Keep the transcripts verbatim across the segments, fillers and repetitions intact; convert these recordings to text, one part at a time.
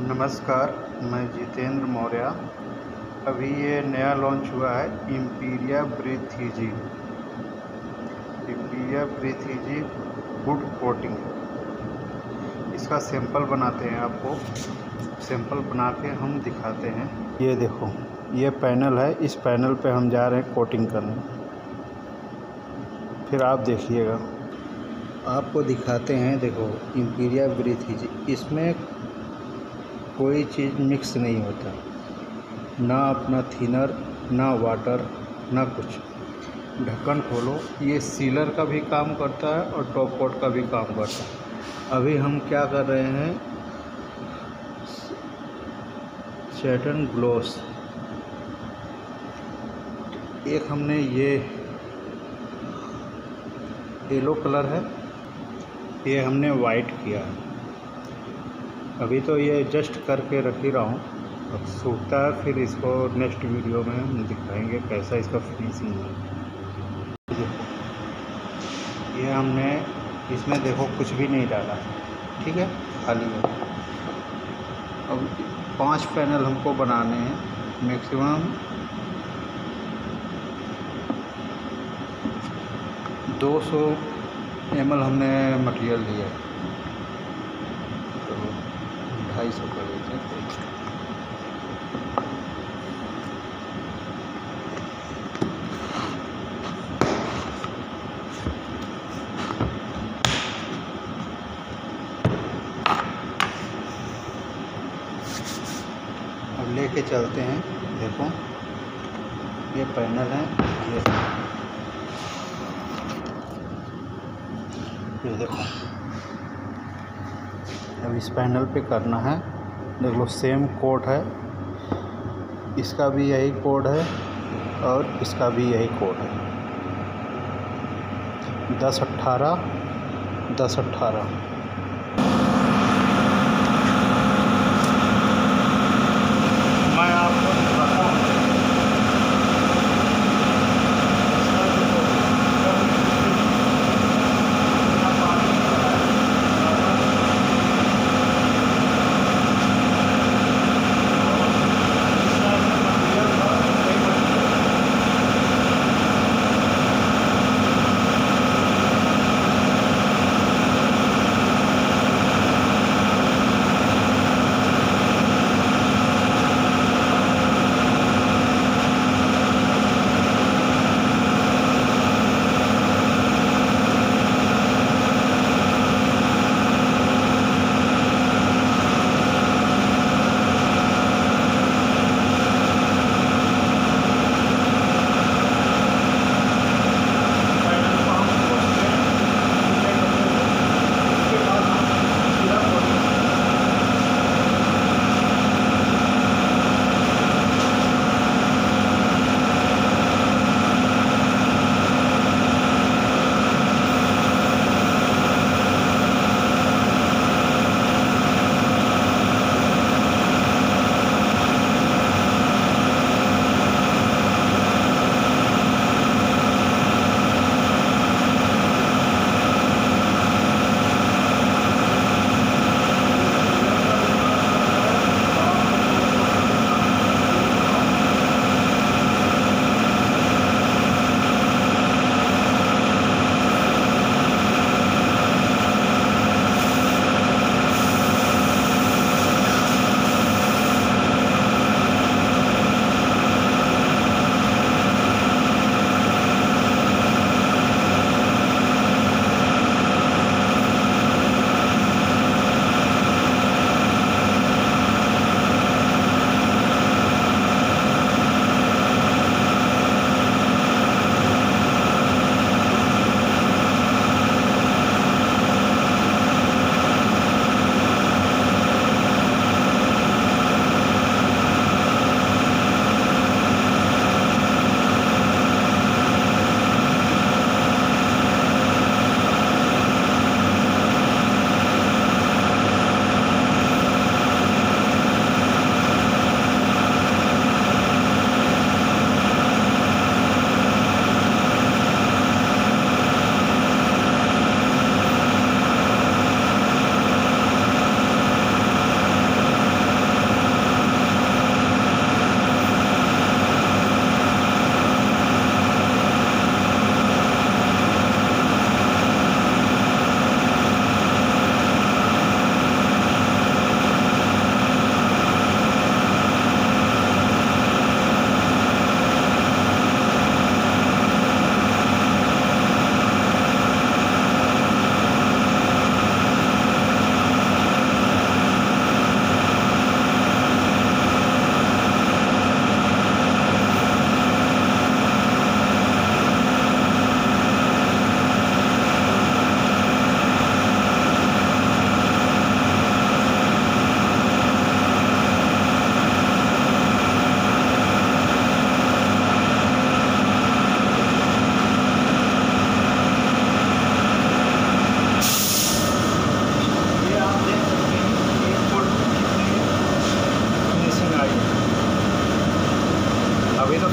नमस्कार, मैं जितेंद्र मौर्य। अभी ये नया लॉन्च हुआ है Imperia breathe easy Imperia breathe easy wood coating. इसका सैंपल बनाते हैं, आपको सैंपल बना के हम दिखाते हैं। ये देखो, ये पैनल है, इस पैनल पे हम जा रहे हैं कोटिंग करने। फिर आप देखिएगा, आपको दिखाते हैं। देखो, इम्पीरिया ब्रीथ इजी, इसमें कोई चीज़ मिक्स नहीं होता, ना अपना थिनर, ना वाटर, ना कुछ। ढक्कन खोलो, ये सीलर का भी काम करता है और टॉप कोट का भी काम करता है। अभी हम क्या कर रहे हैं, सैटिन ग्लॉस। एक हमने ये येलो कलर है, ये हमने वाइट किया है। अभी तो ये जस्ट करके रख ही रहा हूँ, अब सूखता है फिर इसको नेक्स्ट वीडियो में हम दिखाएंगे कैसा इसका फिनिशिंग है। ये हमने इसमें देखो कुछ भी नहीं डाला, ठीक है, खाली है। अब पांच पैनल हमको बनाने हैं, मैक्सिमम दो सौ एम एल हमने मटेरियल लिया है, तो ढाई सौ कर देते हैं। अब लेके चलते हैं। देखो, ये पैनल है, ये ये देखो। अब इस पैनल पे करना है। देख लो, सेम कोड है, इसका भी यही कोड है और इसका भी यही कोड है। दस अट्ठारह दस अट्ठारह मैं आपको बताता हूँ।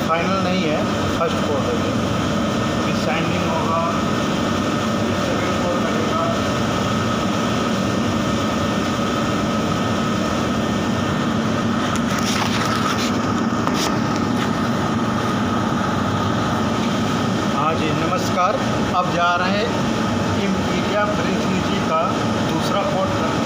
फाइनल नहीं है, फर्स्ट कोट है। अभी साइनिंग होगा, सेकंड कोट लगेगा। हाँ जी नमस्कार। अब जा रहे हैं इम्पीरिया ब्रीथ का दूसरा कोट करने।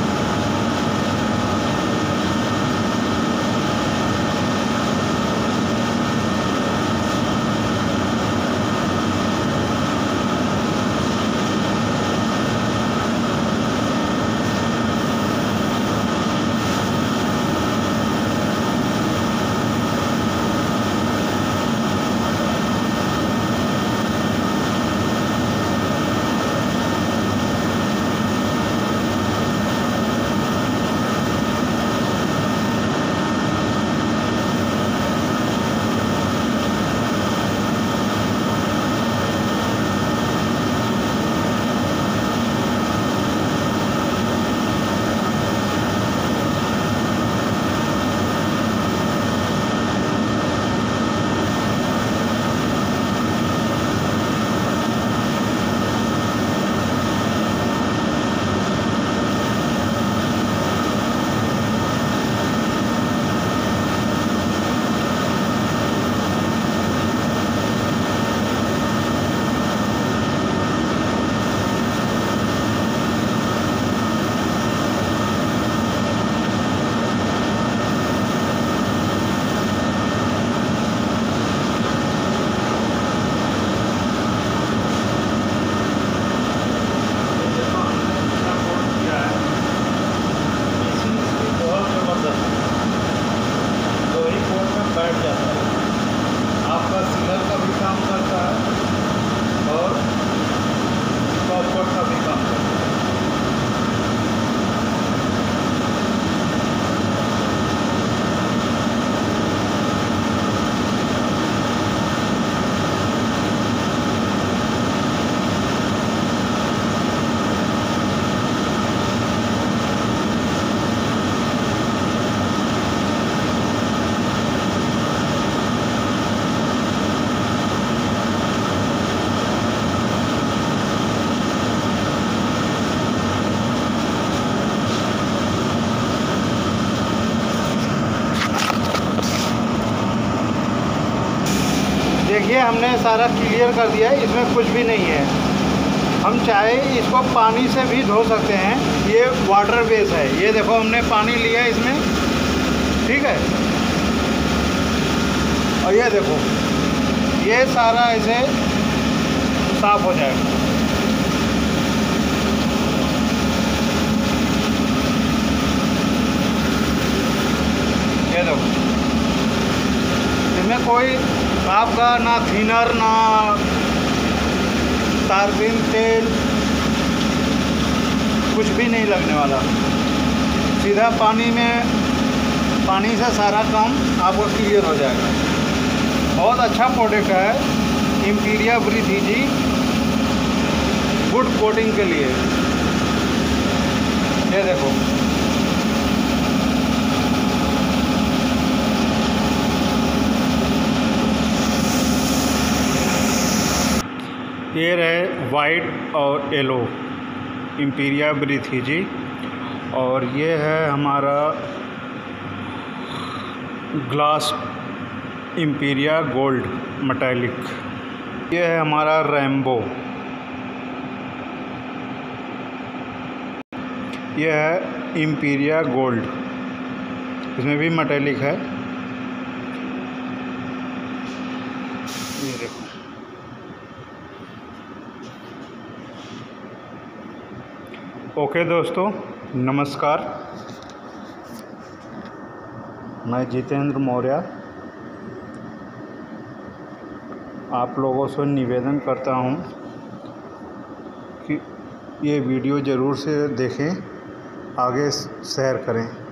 आपका सीलर का भी काम करता है और टॉप कोट का भी काम करता है। देखिए हमने सारा क्लियर कर दिया है, इसमें कुछ भी नहीं है। हम चाहे इसको पानी से भी धो सकते हैं, ये वाटर बेस है। ये देखो हमने पानी लिया है इसमें, ठीक है। और ये देखो ये सारा ऐसे साफ हो जाएगा। ये देखो इसमें कोई आपका ना थिनर ना तारबीन तेल कुछ भी नहीं लगने वाला। सीधा पानी में पानी से सारा काम आपको क्लियर हो जाएगा। बहुत अच्छा प्रोडक्ट है Imperia breathe easy good coating के लिए। ये देखो ये रहे वाइट और येलो इम्पीरिया ब्रीथ इजी, और ये है हमारा ग्लास इम्पीरिया गोल्ड मेटालिक। ये है हमारा रैम्बो। ये है इम्पीरिया गोल्ड, इसमें भी मेटालिक है। ये देखो ओके दोस्तों नमस्कार, मैं जितेंद्र मौर्य आप लोगों से निवेदन करता हूं कि ये वीडियो ज़रूर से देखें, आगे शेयर करें।